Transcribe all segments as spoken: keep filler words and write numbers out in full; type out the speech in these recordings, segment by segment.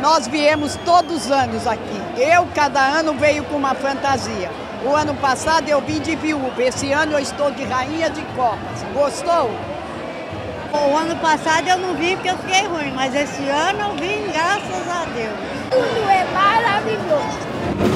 Nós viemos todos os anos aqui. Eu, cada ano, veio com uma fantasia. O ano passado eu vim de viúva, esse ano eu estou de rainha de copas. Gostou? O ano passado eu não vim porque eu fiquei ruim, mas esse ano eu vim, graças a Deus. Tudo é maravilhoso.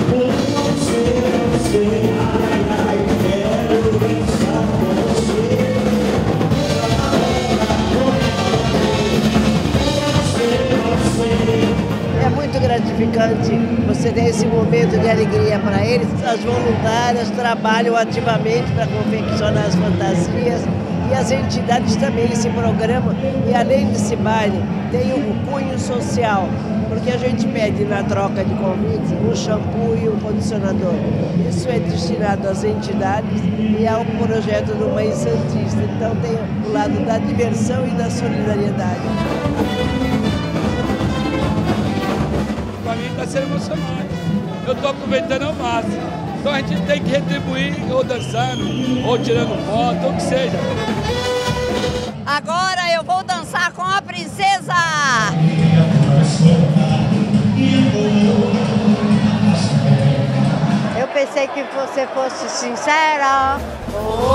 É muito gratificante você ter esse momento de alegria para eles. As voluntárias trabalham ativamente para confeccionar as fantasias e as entidades também se programam. E além desse baile, tem um cunho social, porque a gente pede na troca de convites um shampoo e um condicionador. Isso é destinado às entidades e ao projeto do Mãe Santista. Então tem o lado da diversão e da solidariedade. Para mim está sendo emocionante. Eu estou aproveitando ao máximo. Então a gente tem que retribuir, ou dançando, ou tirando foto, ou o que seja. Agora eu vou dançar com a princesa! Eu pensei que você fosse sincera. Oh.